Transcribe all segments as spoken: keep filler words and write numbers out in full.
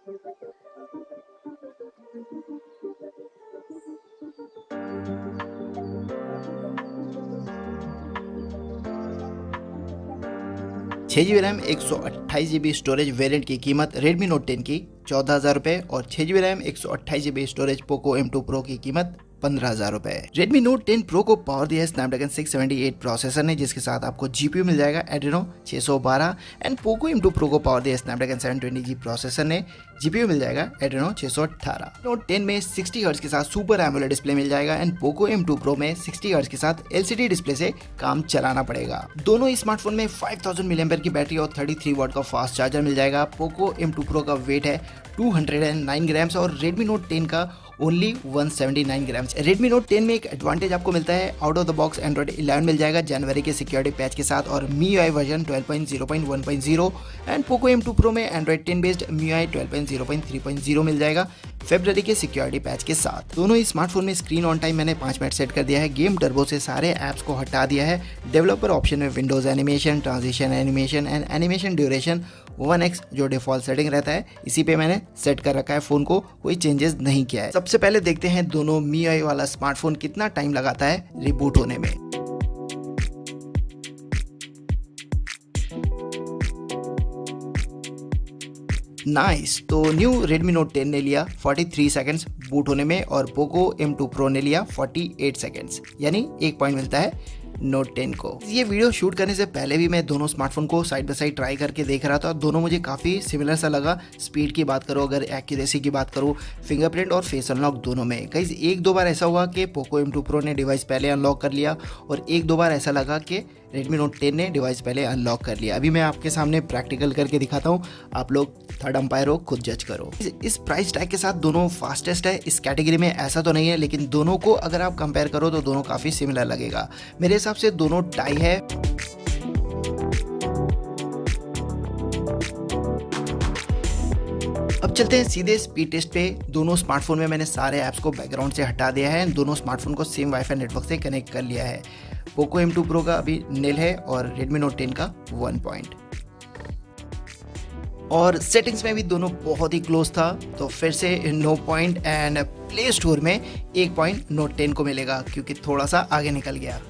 छह G B RAM एक सौ अट्ठाईस जी बी स्टोरेज वेरिएंट की कीमत रेडमी नोट टेन की चौदह हज़ार रुपए और छह जी बी रैम एक सौ अट्ठाईस G B storage Poco M two Pro की कीमत पंद्रह हज़ार रुपए। Redmi Note टेन Pro को पावर दिया है Snapdragon six seventy eight processor ने, जिसके साथ आपको जीपीयू मिल जाएगा Adreno छह सौ बारह and Poco M two Pro को पावर दिया है Snapdragon seven twenty G processor ने, जीपीयू मिल जाएगा Adreno छह सौ अठारह। Note टेन में साठ हर्ट्ज के साथ सुपर एमोलेड डिस्प्ले मिल जाएगा and Poco M two Pro में साठ हर्ट्ज के साथ एलसीडी डिस्प्ले से काम चलाना पड़ेगा। दोनों ही स्मार्टफोन में पाँच हज़ार मिली एम्पीयर की बैटरी और तैंतीस वाट का फास्ट चार्जर मिल जाएगा। पोको एम टू Pro का वेट है दो सौ नौ ग्राम्स और Redmi Note टेन का ओनली एक सौ उन्यासी ग्राम्स। Redmi Note टेन में एक एडवांटेज आपको मिलता है, out of the box Android eleven मिल जाएगा जनवरी के सिक्योरिटी पैच के साथ और M I U I version twelve point zero point one point zero and Poco M two Pro में Android ten based M I U I twelve point zero point three point zero मिल जाएगा फरवरी के security patch के साथ। दोनों ही smartphone में स्क्रीन ऑन टाइम मैंने पाँच मिनट सेट कर दिया है। गेम टर्बो से सारे ऐप्स को हटा दिया है। डेवलपर ऑप्शन में windows animation, transition animation and animation duration one x जो डिफॉल्ट सेटिंग रहता है इसी पे मैंने सेट कर रखा है। फोन को कोई चेंजेस नहीं किया है। सबसे पहले देखते हैं दोनों M I U I वाला स्मार्टफोन कितना टाइम लगाता है रिबूट होने में। Nice nice. तो न्यू Redmi Note टेन ने लिया तैंतालीस सेकंड्स बूट होने में और पोको एम टू Pro ने लिया अड़तालीस सेकंड्स, यानी एक पॉइंट मिलता है नोट टेन को। ये वीडियो शूट करने से पहले भी मैं दोनों स्मार्टफोन को साइड बाय साइड ट्राई करके देख रहा था। दोनों मुझे काफ़ी सिमिलर सा लगा। स्पीड की बात करो, अगर एक्यूरेसी की बात करूँ, फिंगरप्रिंट और फेस अनलॉक दोनों में। कई एक दो बार ऐसा हुआ कि पोको एम टू Pro ने डिवाइस पहले अनलॉक कर लिया और एक दो बार ऐसा लगा कि Redmi Note टेन ने डिवाइस पहले अनलॉक कर लिया। अभी मैं आपके सामने प्रैक्टिकल करके दिखाता हूँ, आप लोग थर्ड अंपायर हो, खुद जज करो। इस, इस प्राइस टैग के साथ दोनों फास्टेस्ट है इस कैटेगरी में, ऐसा तो नहीं है, लेकिन दोनों को अगर आप कंपेयर करो तो दोनों काफ़ी सिमिलर लगेगा। मेरे हिसाब से दोनों टाई है। अब चलते हैं सीधे स्पीड टेस्ट पे। दोनों स्मार्टफोन में मैंने सारे ऐप्स को बैकग्राउंड से हटा दिया है। दोनों स्मार्टफोन को सेम वाईफाई नेटवर्क से कनेक्ट कर लिया है। पोको एम टू Pro का अभी नील है और Redmi Note टेन का वन पॉइंट। और सेटिंग्स में भी दोनों बहुत ही क्लोज था, तो फिर से no point and Play Store में एक पॉइंट नोट टेन को मिलेगा क्योंकि थोड़ा सा आगे निकल गया।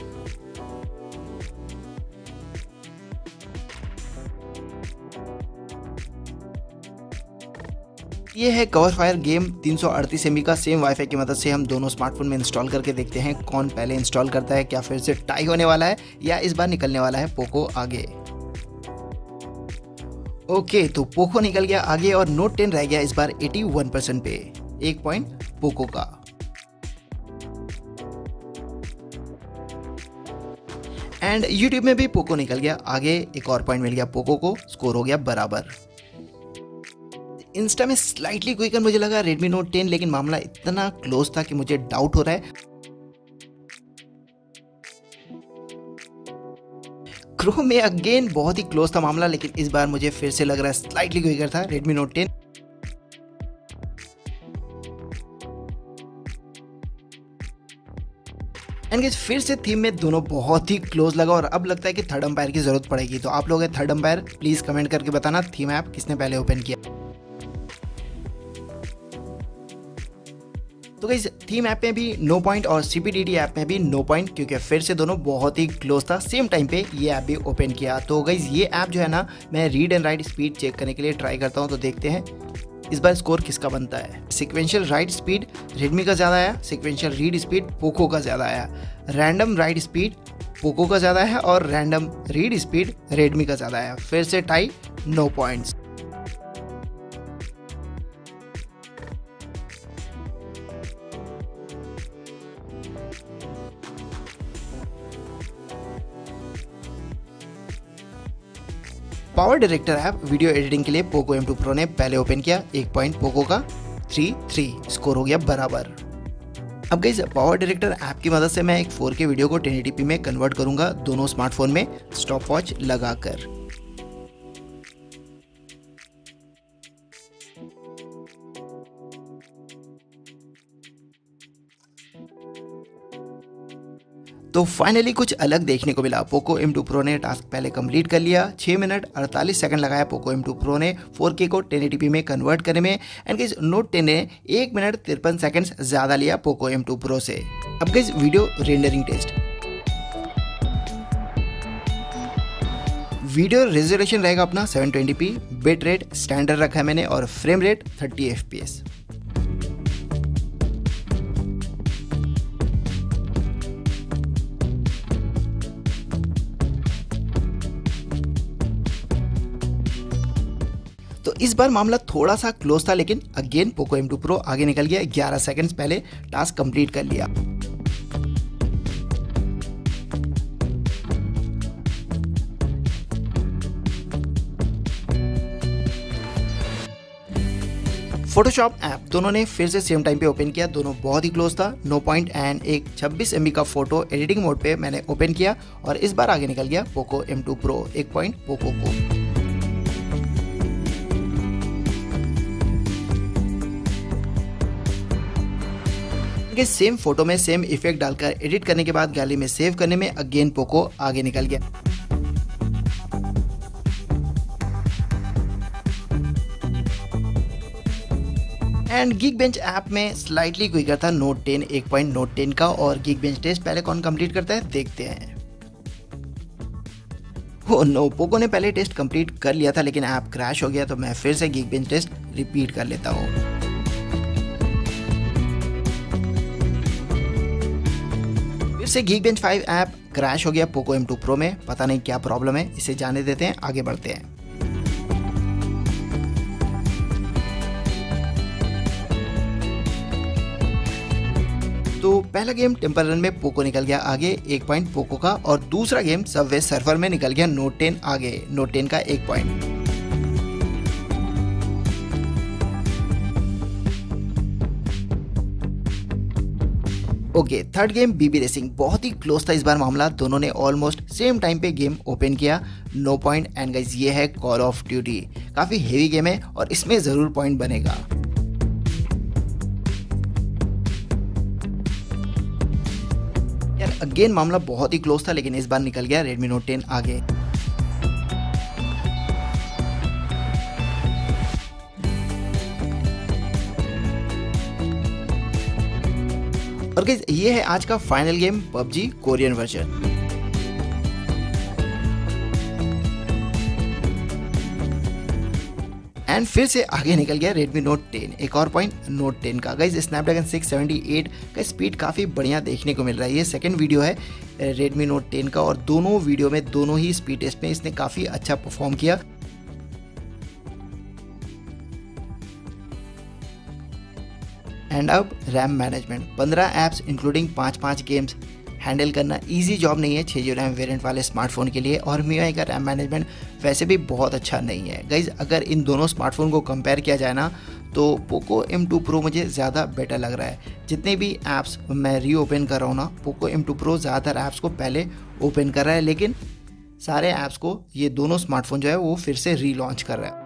ये है कवर फायर गेम तीन सौ अड़तीस एम बी का। सेम वाईफाई की मदद से हम दोनों स्मार्टफोन में इंस्टॉल करके देखते हैं कौन पहले इंस्टॉल करता है। क्या फिर से टाई होने वाला है या इस बार निकलने वाला है पोको आगे। ओके, तो पोको निकल गया आगे और नोट टेन रह गया इस बार इक्यासी परसेंट पे, एक पॉइंट पोको का। एंड यूट्यूब में भी पोको निकल गया आगे, एक और पॉइंट मिल गया पोको को, स्कोर हो गया बराबर। इंस्टा में स्लाइटली क्विकर मुझे लगा Redmi Note टेन, लेकिन मामला इतना क्लोज था कि मुझे डाउट हो रहा है। क्रोम में अगेन बहुत ही क्लोज था मामला, लेकिन इस बार मुझे फिर से लग रहा है स्लाइटली क्विकर था Redmi Note ten. And guys फिर से थीम में दोनों बहुत ही क्लोज लगा और अब लगता है कि थर्ड अंपायर की जरूरत पड़ेगी। तो आप लोग हैं थर्ड अंपायर, प्लीज कमेंट करके बताना थीम ऐप किसने पहले ओपन किया। तो गाइस थीम ऐप में भी नो पॉइंट और सीपीडीटी ऐप में भी नो पॉइंट, क्योंकि फिर से दोनों बहुत ही क्लोज था। सेम टाइम पे ये ऐप भी ओपन किया। तो गाइस ये ऐप जो है ना, मैं read and write speed check करने के लिए ट्राई करता हूँ। तो देखते हैं इस बार स्कोर किसका बनता है। सिक्वेंशियल राइट स्पीड रेडमी का ज़्यादा आया, सिक्वेंशियल रीड स्पीड पोको का ज़्यादा आया, रैंडम राइट स्पीड पोको का ज़्यादा है और रैंडम रीड स्पीड रेडमी का ज़्यादा आया। फिर से tie, no points. Power director app video editing के लिए पोको एम टू Pro ने पहले ओपन किया, एक पॉइंट पोको का, थ्री थ्री स्कोर हो गया बराबर। अब गाइस पावर डायरेक्टर ऐप की मदद से मैं एक फोर के वीडियो को टेन एटी पी में कन्वर्ट करूंगा दोनों स्मार्टफोन में स्टॉप वॉच लगाकर। तो फाइनली कुछ अलग देखने को मिला। पोको एम टू प्रो ने टास्क पहले कंप्लीट कर लिया। छह मिनट अड़तालीस सेकंड लगाया पोको एम टू प्रो ने फोर के को टेन एटी पी में कन्वर्ट करने में। एंड गाइस नोट टेन ने एक मिनट तिरपन सेकंड्स ज़्यादा लिया पोको एम टू प्रो से। अब guys video rendering test. Video resolution रहेगा अपना seven twenty P, bit rate standard रखा है मैंने और frame rate thirty F P S. तो इस बार मामला थोड़ा सा क्लोज था, लेकिन again Poco M two Pro आगे निकल गया। ग्यारह सेकंड्स पहले टास्क कंप्लीट कर लिया। फोटोशॉप ऐप दोनों ने फिर से सेम टाइम पे ओपन किया। दोनों बहुत ही क्लोज था। नो पॉइंट एंड एक छब्बीस एम बी का फोटो एडिटिंग मोड पे मैंने ओपन किया और इस बार आगे निकल गया पोको एम टू प्रो एक पॉइंट पोको को। सेम फोटो में सेम इफेक्ट डालकर एडिट करने के बाद गैलरी में सेव करने में अगेन पोको आगे निकल गया। एंड Geekbench ऐप में स्लाइटली क्विकर था नोट टेन एक पॉइंट नोट टेन का। और Geekbench टेस्ट पहले कौन कंप्लीट करता है देखते हैं। ओ नो, पोको ने पहले टेस्ट कंप्लीट कर लिया था लेकिन ऐप क्रैश हो गया, तो मैं फिर से Geekbench टेस्ट रिपीट कर लेता हूँ। फिर से Geekbench फाइव ऐप क्रैश हो गया पोको एम टू प्रो में। पता नहीं क्या प्रॉब्लम है, इसे जाने देते हैं, आगे बढ़ते हैं। तो पहला गेम टेम्पल रन में पोको निकल गया आगे एक पॉइंट पोको का, और दूसरा गेम सबवे सर्फर में निकल गया नोट टेन आगे नोट टेन का एक point. Okay, third game BB racing. बहुत ही क्लोज था इस बार मामला। दोनों ने ऑलमोस्ट सेम टाइम पे गेम ओपन किया। No point. एंड गाइस ये है कॉल ऑफ ड्यूटी। काफी हेवी गेम है और इसमें जरूर पॉइंट बनेगा। यार अगेन मामला बहुत ही क्लोज था, लेकिन इस बार निकल गया रेडमी नोट टेन आगे। और गाइस ये है आज का final game PUBG Korean version. And फिर से आगे निकल गया रेडमी नोट टेन एक और पॉइंट नोट टेन का। Guys Snapdragon six seventy eight का स्पीड काफ़ी बढ़िया देखने को मिल रहा है। ये सेकंड वीडियो है रेडमी नोट टेन का और दोनों वीडियो में दोनों ही स्पीड टेस्ट में इसने काफ़ी अच्छा परफॉर्म किया। एंड अब रैम मैनेजमेंट। पंद्रह ऐप्स इंक्लूडिंग पाँच पाँच गेम्स हैंडल करना इजी जॉब नहीं है छह जी बी रैम वेरिएंट वाले स्मार्टफोन के लिए। और एम यू आई का रैम मैनेजमेंट वैसे भी बहुत अच्छा नहीं है। गाइज अगर इन दोनों स्मार्टफोन को कंपेयर किया जाए ना, तो पोको एम टू प्रो मुझे ज़्यादा बेटर लग रहा है। जितने भी ऐप्स मैं री ओपन कर रहा हूँ ना, पोको एम टू प्रो ज़्यादातर ऐप्स को पहले ओपन कर रहा है, लेकिन सारे ऐप्स को ये दोनों स्मार्टफोन जो है वो फिर से री लॉन्च कर रहा है।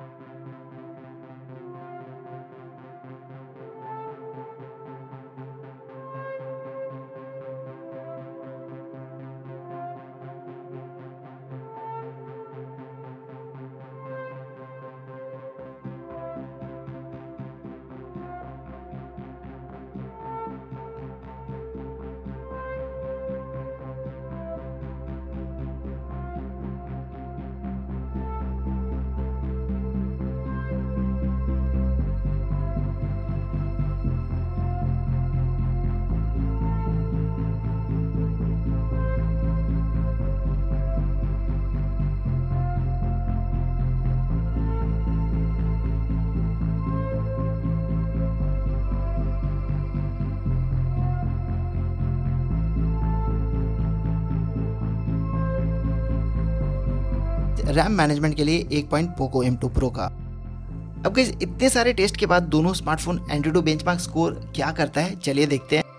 रैम मैनेजमेंट के लिए एक point Poco M two pro का। अब गाइस इतने सारे टेस्ट के बाद दोनों स्मार्टफोन एंड्रॉइड बेंचमार्क स्कोर क्या करता है, चलिए देखते हैं।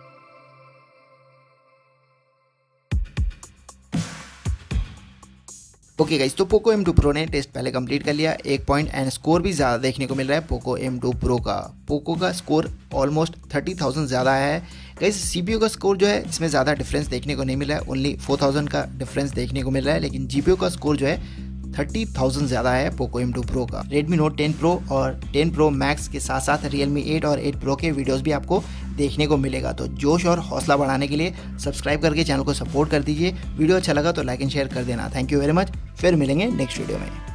ओके गाइस, तो पोको एम टू प्रो ने टेस्ट पहले कंप्लीट कर लिया एक पॉइंट एंड स्कोर भी ज़्यादा देखने को मिल रहा है पोको एम टू प्रो का। पोको का स्कोर ऑलमोस्ट थर्टी थाउजेंड ज़्यादा है गाइस सीपीयू का स्कोर जो है इसमें ज़्यादा डिफरेंस देखने को नहीं मिला है, ओनली फोर थाउजेंड का डिफरेंस देखने को मिल रहा है, लेकिन जीपीयू का स्कोर जो है थर्टी थाउजेंड ज़्यादा है पोको एम टू प्रो का। Redmi Note टेन Pro और टेन Pro Max के साथ साथ Realme एट और एट Pro के वीडियोस भी आपको देखने को मिलेगा। तो जोश और हौसला बढ़ाने के लिए सब्सक्राइब करके चैनल को सपोर्ट कर दीजिए। वीडियो अच्छा लगा तो लाइक एंड शेयर कर देना। Thank you very much. फिर मिलेंगे नेक्स्ट वीडियो में।